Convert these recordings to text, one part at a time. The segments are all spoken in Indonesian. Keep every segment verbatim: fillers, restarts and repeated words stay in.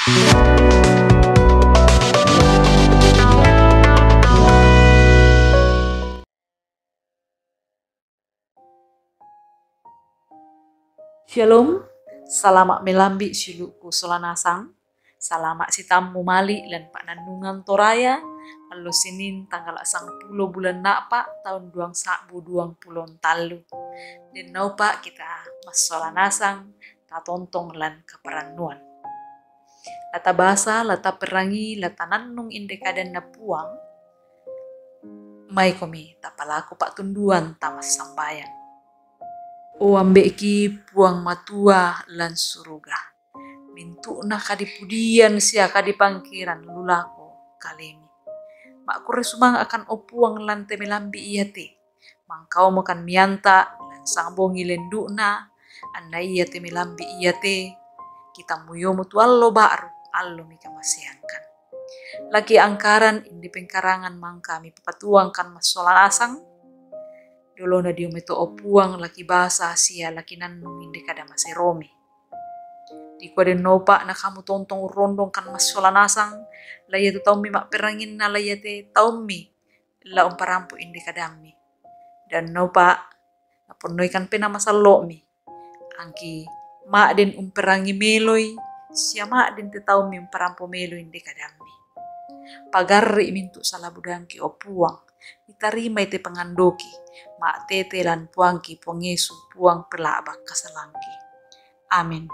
Shalom, salamak melambi siluku solanasang, salamak si tamu mali dan pak nandungan toraya, lalu Senin tanggal sang pulo bulan napa tahun duang sabu duang pulon talu. Dan nau pak kita mas solanasang, tatontong lan kaparanuan. Lata basa, lata perangi, lata nannung indekadan na puang, mai komi tapalaku pak tunduan tamas sambayan. O ambeki puang matua lan suruga. Mintu na kadipudian sia kadipangkiran lulako kalemi. Mak kure sumang akan opuang lan temelambi iya te. Mangkau makan mianta lan sangbongi lendu na. Anda iya temelambi iya te. Kita muyo mutu allo baru allo mika masiangkan. Lagi angkaran indi pengkarangan mangka mi papatuang kan masolan asang. Dolo na dio meto opuang laki basa sia laki nannung inde kada maseromi. Di kuaden nopa na kamu tontong rondong kan mas solanasang laya tu taumi mak perangin na laya te taumi la umparampu inde kadami. Dan nopa na ponoi kan pena masalo mi. Angki mak den umperangi meloi sia mak den te taumi umparampu meloi inde kadami. Pagarri mintu salah budangki opuang. Itarima ite pengandoki, mak tete lan puangki puang Yesu puang pelabak kasalangki. Amin.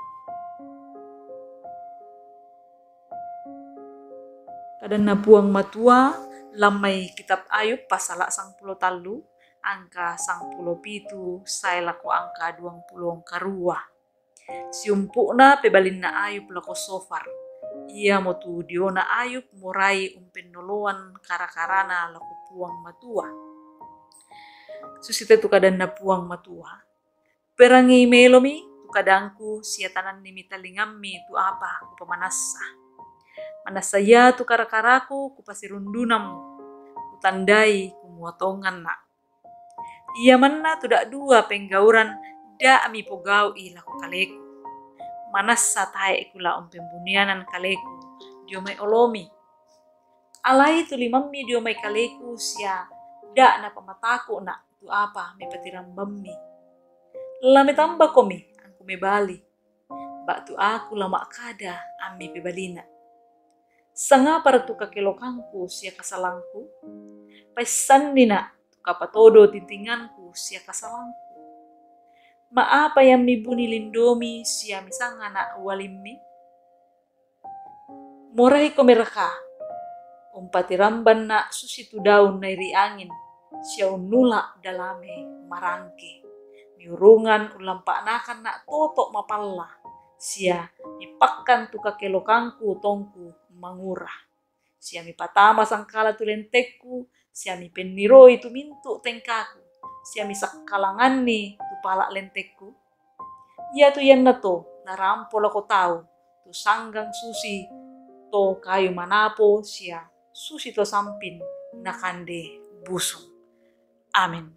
Kadana puang matua, lamai kitab Ayub pasal sang pulo talu, angka sang pulo pitu, saya laku angka duang pulong karua. Siumpukna pebalinna Ayub lako sofar. Ia motu diona Ayub murai umpen noloan kara-karana laku puang matua. Susite tu kadana puang matua. Perangi melomi tu kadangku siatanan nimita lingammi tu apa ku pemanasa. Manasa ya tu kara-karaku ku pasirundunam ku tandai ku muatongan na. Ia mana tu dak dua penggauran da mi pogau i laku kaleku. Manasa tae kula umpen bunianan kaleku diomai olomi. Alai tu limammi diomai kaleku sia da na pamataku na tu apa me patiram bammi. Lame tamba komi angku me bali. Bak tu aku lama kada ami pebalina. Sanga para tu kakelokangku sia kasalangku. Pesan dina tu kapatodo tintinganku sia kasalangku. Maapa yang mibuni lindomi sia misang anak walimmi. Morai komeraka. Umpati ramban na susitu daun nairi angin. Sia unula dalame marangke. Miurungan ulampak nakan nak totok mapalla. Sia mipakkan tu kakelokangku tongku mangurah. Sia mipatama sangkala tu lentekku. Sia mipeniro itu mintu tengkaku. Sia misakalangan ni tu palak lentekku. Ia tu yang nato narampo lako tau tu sanggang susi to kayu manapo sia susi to sampin nakande busung. Amin.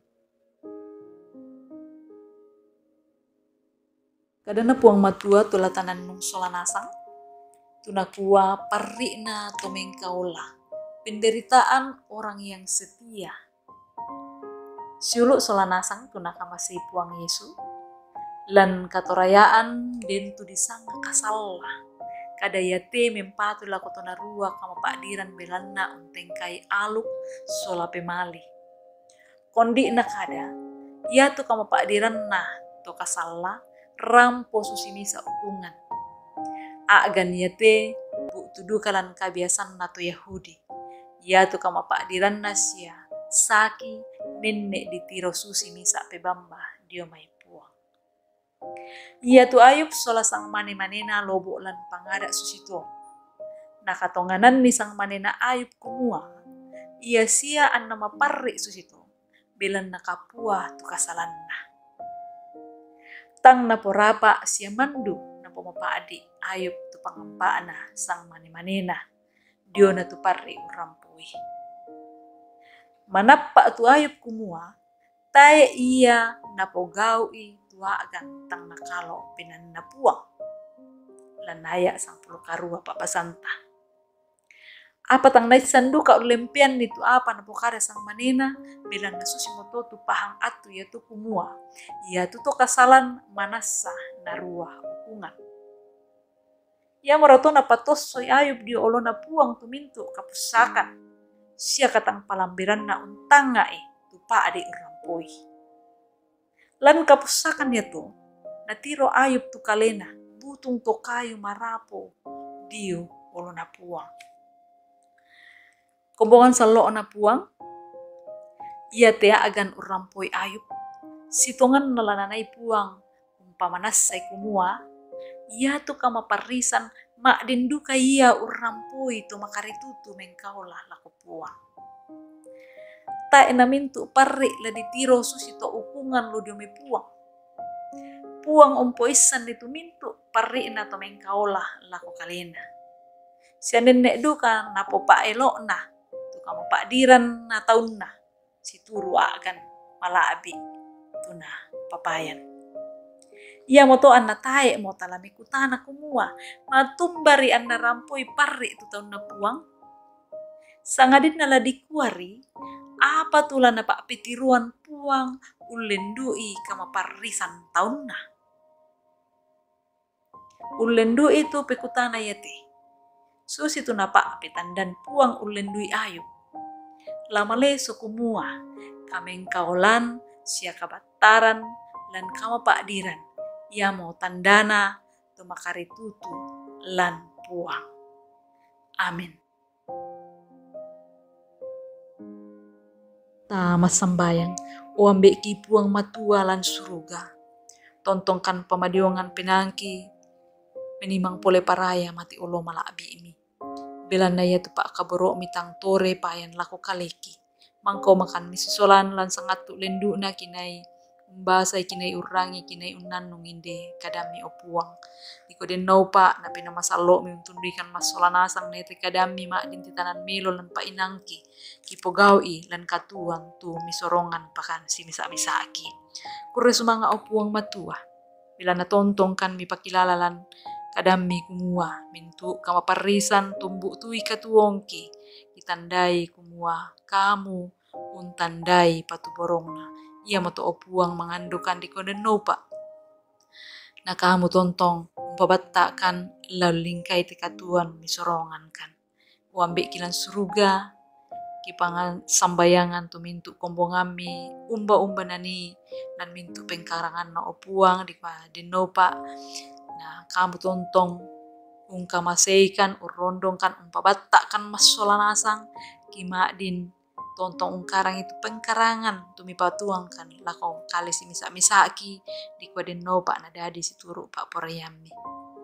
Kadana puang matua tu latanan nung solanasang tunakua parrina to mengkaula penderitaan orang yang setia. Siuluk solanasang tunaka masih puang Yesu lan katorayaan den tu disanga kasalla kadayate mempatu la kotona rua kama pakdiran belanna unteng kai aluk sola pemali kondi na kada ia tu kama pakdiran na to kasalla rampo susimisa ukungan agan yate bu tudu kalan kabiasan na to Yahudi ia tu kama pakdiran na sia saki nenek ditiro susi misa pebamba dio mai puang. Ia tu Ayub sola sang mane manena lobo lan pangada susito. Nakatonganan ni sang manena Ayub kumua. Ia sia an nama parri susito. Belan nakapua tu kasalanna. Tang naporapa sia mandu napo mapaadi Ayub tu pangampaana sang mane manena. Dio na tu parri urampui. Manapa tu Ayub kumua, tae ia napogaui tua gantang nakalo pinan napuang. lan naya sang puluh karua pak basanta. Apa tang nai sanduka ulempian itu apa na pokara sang manena bilang na susi moto tu pahang atu ya tu kumua. Ya tu to kasalan manasa narua hukungan. Ya morato na patos soy ayub di olona puang tu mintu kapusakan. Sia katang palambiran na untanga eh tu pa ade urampoi. Lan kapusakan ya tu natiro ayub tu kalena butung to kayu marapo dio olona puang. Kombongan salo na puang, ia tea agan urampoi ayub. Sitongan nalananay puang, umpamanasay kumua, ia tu kama parisan, mak dinduka ia urampoi tu makaritutu mengkaulah laku puang. Ta enamintu parri la ditiro susito ukungan lo diome puang. Puang ompoisan itu mintu parri na to mengkaulah laku kalena. Siya nenek duka napo pa elok na. Kamu pak diran na taun na si turu akan malaabi tuna papayan. Ia moto anna tae mo talami kutana kumua matumbari anna rampoi parri tu taun na puang. Sangadin nala dikuari apa tula na pak pitiruan puang ulendui kama parisan taun na. Ulendui itu pekutana yate. Susi tu napak petandan puang ulendui ayub. Lama leso kumua, kameng kaulan, sia kabataran, lan kama pak diran. Ia mau tandana, tu makaritutu, lan puang. Amin. Ta masambayang, o ambek ki puang matua lan suruga. Tontongkan pemadiwangan penangki, menimang pole paraya mati ulo malaabi ini. Belan na tu pak kaboro mitang tore payan lako kaleki. Mangko makan misusolan lan sangat tu lendu na kinai umbasai kinai urangi kinai unan nunginde kadami opuang. Diko den nau pak na pina masalo mi untundikan masolan asang nete kadami mak dinti tanan melo lan pa inangki. Kipo gawi lan katuang tu misorongan pakan si misa-misaki. Kure sumanga opuang matua. Bila na tontong kan mi pakilala lan kadami kumua mintu kama parisan tumbu tui katuongki ditandai kumua kamu untandai patu borongna ia moto opuang mangandukan di konden nopa na kamu tontong umpabattakan lalu lingkai te katuan misorongan kan uambe kilan suruga kipangan sambayangan tu mintu kombongami umba-umba nani dan mintu pengkarangan na opuang di denopa. Nah, kamu tontong ungka maseikan urondongkan umpabattakan masolan asang kimak din tontong ungkarang itu pengkarangan tumi patuangkan lako kali si misa-misaki di kwaden no pak nadadi si turu pak porayami.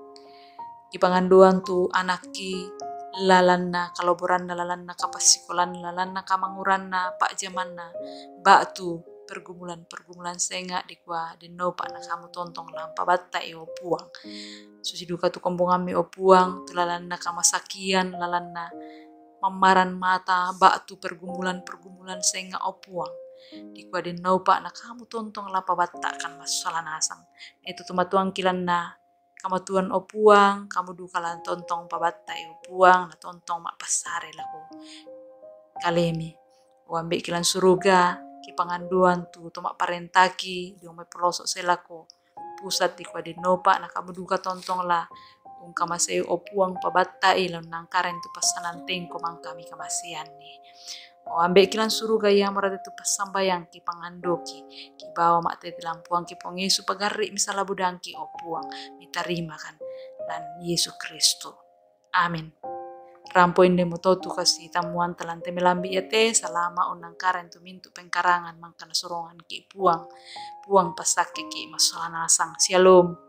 Ipanganduan tu anaki lalanna kaloboranna lalanna kapasikolan lalanna kamanguranna pak jamanna batu pergumulan-pergumulan senga di kwa deno pak na kamu tontong lampa batta e opuang. Susi duka tu kombongami opuang tu lalanna kamasakian lalanna mamaran mata batu pergumulan-pergumulan senga opuang. Di kwa deno pak na kamu tontong lampa batta kan masalah nasang. Itu tumatuang kilan na kamatuan opuang kamu duka lan tontong pabatta e opuang na tontong mak pasare lako kalemi. Wambe kilan suruga kipanganduan tu tomak parentaki di omai pelosok selako pusat di kwa denopa na kamu duka tontong lah ung kamaseu opuang pabatta ilan nangkaren tu pasanan tengko mang kami kamasian ni o ambek kilan suruga yang merata tu pasambayang kipangandoki ki bawa mak tete lampuang ki pongesu pagari misalnya budangki opuang mitarima kan dan Yesus Kristus amin. Rampoin demo totu kasi tamuan talan temelambi ya te salama unang karen tu mintu pengkarangan mangkana sorongan ki puang puang pasake ki masalah nasang shalom.